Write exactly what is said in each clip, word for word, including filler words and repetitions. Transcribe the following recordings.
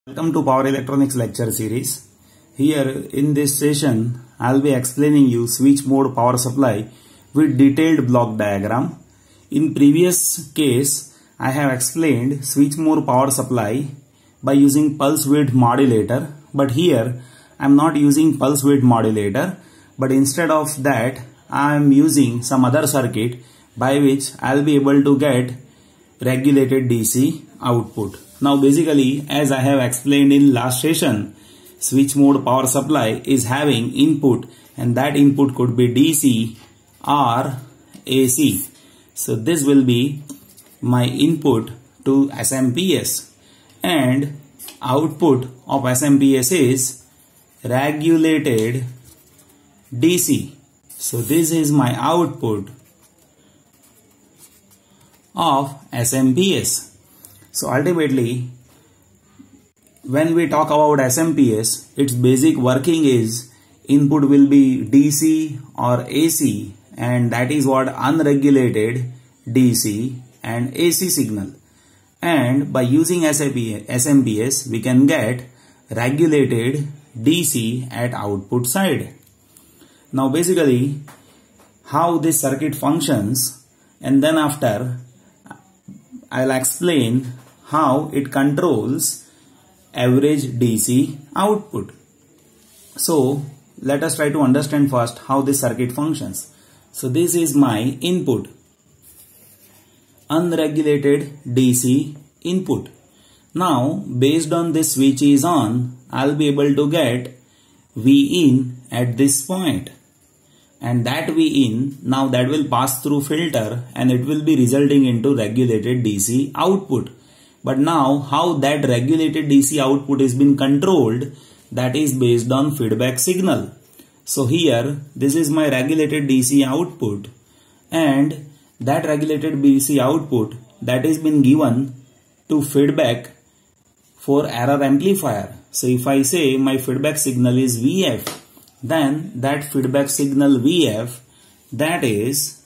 Welcome to Power Electronics lecture series. Here in this session, I will be explaining you switch mode power supply with detailed block diagram. In previous case, I have explained switch mode power supply by using pulse width modulator, but here I am not using pulse width modulator, but instead of that I am using some other circuit by which I will be able to get regulated D C output. Now basically, as I have explained in last session, switch mode power supply is having input and that input could be D C or A C. So this will be my input to S M P S and output of S M P S is regulated D C. So this is my output of S M P S. So ultimately, when we talk about S M P S, its basic working is input will be D C or A C, and that is what unregulated D C and A C signal. And by using S M P S, we can get regulated D C at output side. Now basically, how this circuit functions, and then after I'll explain how it controls average D C output. So let us try to understand first how this circuit functions. So this is my input, unregulated D C input. Now based on this switch is on, I'll be able to get V in at this point. And that V in, now that will pass through filter and it will be resulting into regulated D C output. But now how that regulated D C output is being controlled, that is based on feedback signal. So here this is my regulated D C output, and that regulated D C output that is been given to feedback for error amplifier. So if I say my feedback signal is V F, then that feedback signal V F, that is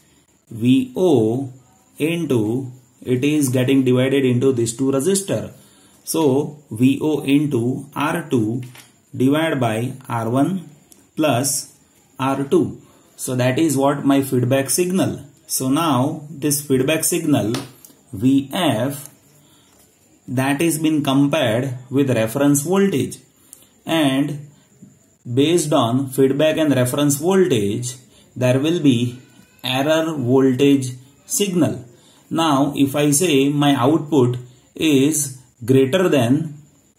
V O into, it is getting divided into these two resistor. So V O into R two divided by R one plus R two. So that is what my feedback signal. So now this feedback signal V F, that is been compared with reference voltage, and based on feedback and reference voltage, there will be error voltage signal. Now, if I say my output is greater than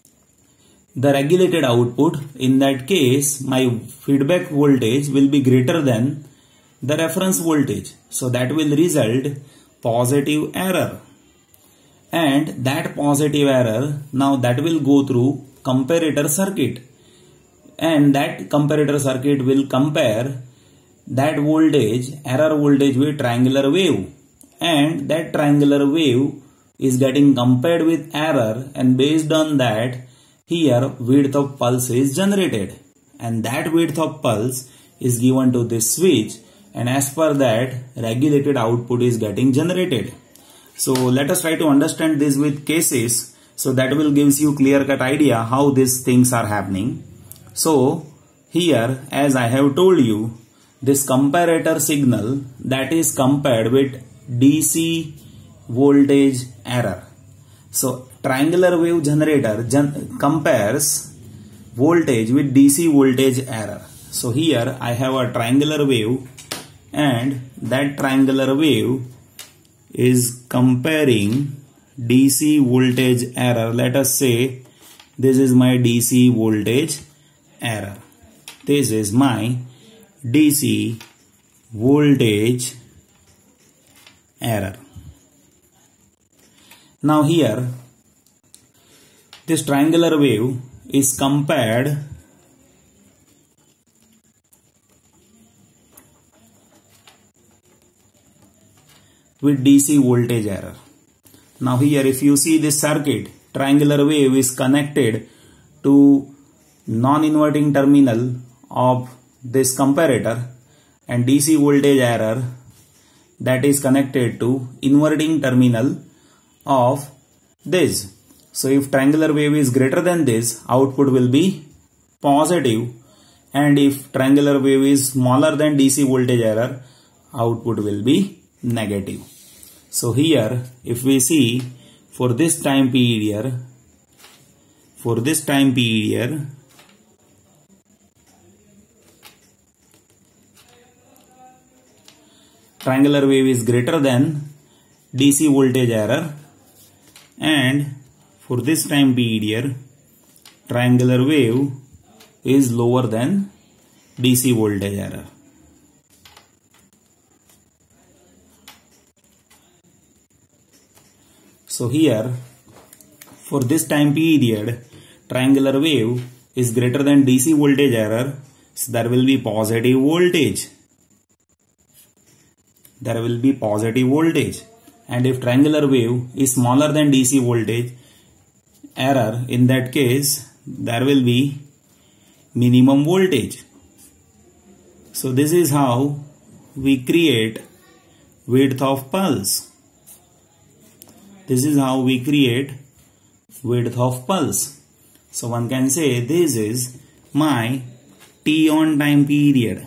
the regulated output, in that case, my feedback voltage will be greater than the reference voltage. So that will result positive error. And that positive error, now that will go through comparator circuit. And that comparator circuit will compare that voltage, error voltage, with triangular wave. And that triangular wave is getting compared with error, and based on that, here width of pulse is generated. And that width of pulse is given to this switch, and as per that, regulated output is getting generated. So let us try to understand this with cases, so that will gives you clear cut idea how these things are happening. So here, as I have told you, this comparator signal that is compared with D C voltage error. So triangular wave generator gen compares voltage with D C voltage error. So here I have a triangular wave, and that triangular wave is comparing D C voltage error. Let us say this is my D C voltage error. This is my D C voltage error. Now here, this triangular wave is compared with D C voltage error. Now here, if you see this circuit, triangular wave is connected to non-inverting terminal of this comparator, and D C voltage error that is connected to inverting terminal of this. So if triangular wave is greater than this, output will be positive, and if triangular wave is smaller than D C voltage error, output will be negative. So here if we see for this time period, for this time period, triangular wave is greater than D C voltage error, and for this time period triangular wave is lower than D C voltage error. So here for this time period triangular wave is greater than D C voltage error, so there will be positive voltage. There will be positive voltage. And if triangular wave is smaller than D C voltage error, in that case there will be minimum voltage. So this is how we create width of pulse. This is how we create width of pulse. So one can say this is my T on time period,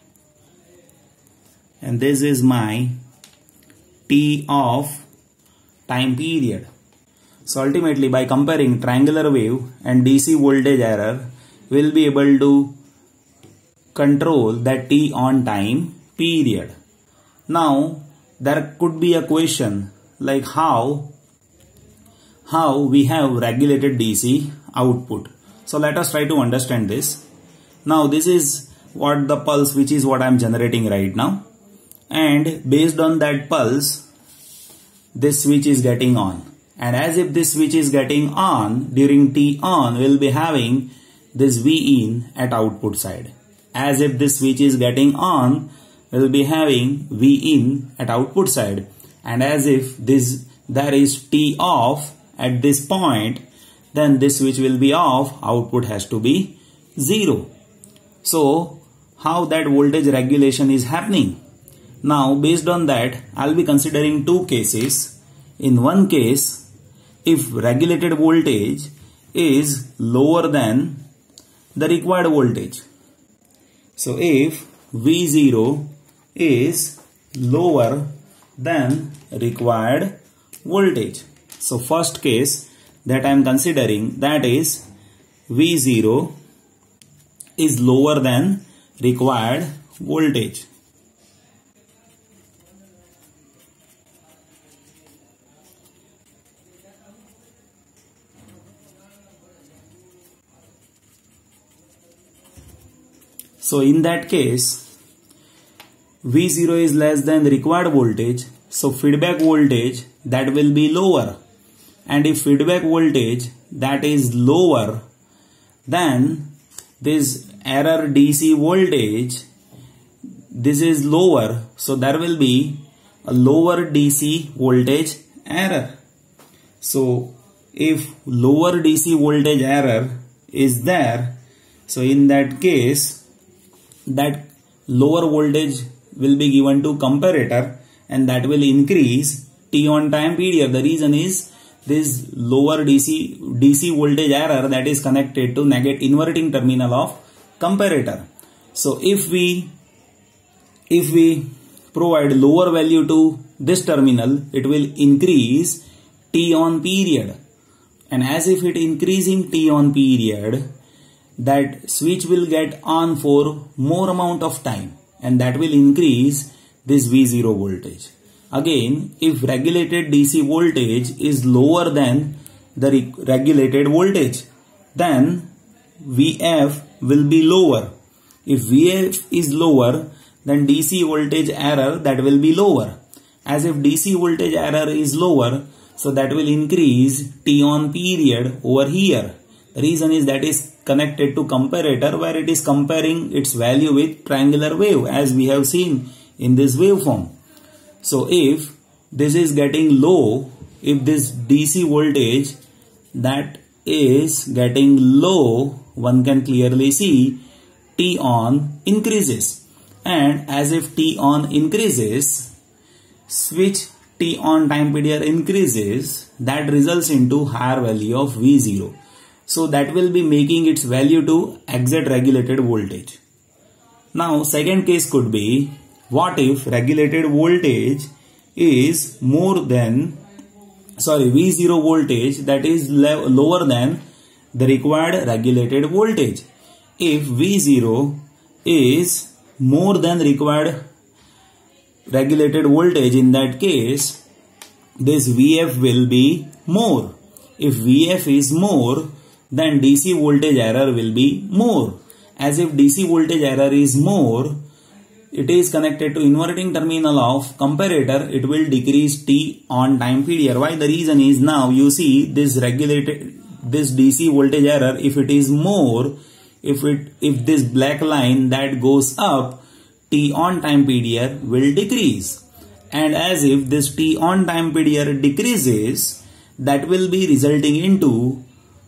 and this is my T off time period. So ultimately by comparing triangular wave and D C voltage error, we will be able to control that T on time period. Now there could be a question like how how we have regulated D C output. So let us try to understand this. Now this is what the pulse, which is what I am generating right now, and based on that pulse this switch is getting on, and as if this switch is getting on during T on, we will be having this V in at output side. As if this switch is getting on, we will be having V in at output side, and as if this there is T off at this point, then this switch will be off, output has to be zero. So how that voltage regulation is happening? Now based on that, I'll be considering two cases. In one case, if regulated voltage is lower than the required voltage. So if V zero is lower than required voltage. So first case that I am considering, that is V zero is lower than required voltage. So in that case, V zero is less than the required voltage, so feedback voltage that will be lower. And if feedback voltage that is lower than this error D C voltage, this is lower, so there will be a lower D C voltage error. So if lower D C voltage error is there, so in that case that lower voltage will be given to comparator, and that will increase T on time period. The reason is this lower D C D C voltage error that is connected to negative inverting terminal of comparator. So if we if we provide lower value to this terminal, it will increase T on period, and as if it increasing T on period, that switch will get on for more amount of time, and that will increase this V zero voltage. Again, if regulated D C voltage is lower than the re regulated voltage, then V F will be lower. If V F is lower, then D C voltage error that will be lower. As if D C voltage error is lower, so that will increase T on period over here. The reason is that is connected to comparator, where it is comparing its value with triangular wave, as we have seen in this waveform. So if this is getting low, if this D C voltage that is getting low, one can clearly see T on increases, and as if T on increases, switch T on time period increases, that results into higher value of V zero. So that will be making its value to exit regulated voltage. Now second case could be, what if regulated voltage is more than, sorry, V zero voltage that is lower than the required regulated voltage. If V zero is more than required regulated voltage, in that case this V F will be more. If V F is more, then D C voltage error will be more. As if D C voltage error is more, it is connected to inverting terminal of comparator, it will decrease T on time period. Why? The reason is, now you see this regulated, this D C voltage error, if it is more, if it if this black line that goes up, T on time period will decrease. And as if this T on time period decreases, that will be resulting into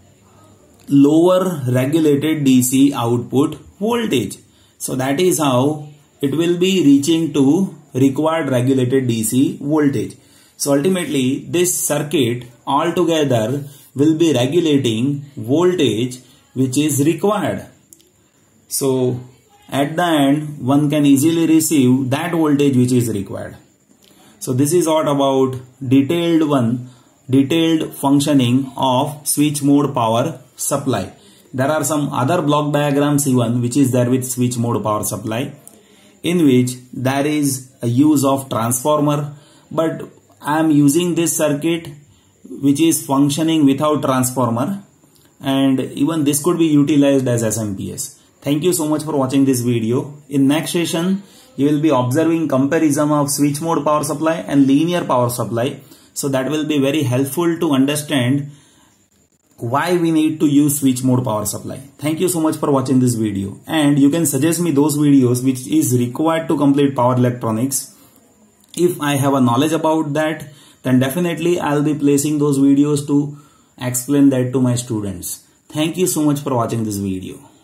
lower regulated D C output voltage. So that is how it will be reaching to required regulated D C voltage. So ultimately this circuit altogether will be regulating voltage which is required. So at the end one can easily receive that voltage which is required. So this is all about detailed one, detailed functioning of switch mode power supply. There are some other block diagrams even which is there with switch mode power supply, in which there is a use of transformer, but I am using this circuit which is functioning without transformer, and even this could be utilized as S M P S. Thank you so much for watching this video. In next session you will be observing comparison of switch mode power supply and linear power supply. So that will be very helpful to understand why we need to use switch mode power supply. Thank you so much for watching this video, and you can suggest me those videos which is required to complete power electronics. If I have a knowledge about that, then definitely I'll be placing those videos to explain that to my students. Thank you so much for watching this video.